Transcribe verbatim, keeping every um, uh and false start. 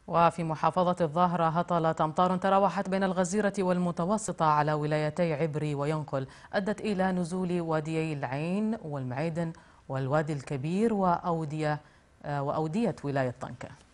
وفي محافظة الظاهرة هطلت أمطار تراوحت بين الغزيرة والمتوسطة على ولايتي عبري وينقل أدت إلى نزول واديي العين والمعيدن والوادي الكبير وأودية وأودية ولاية طنكة.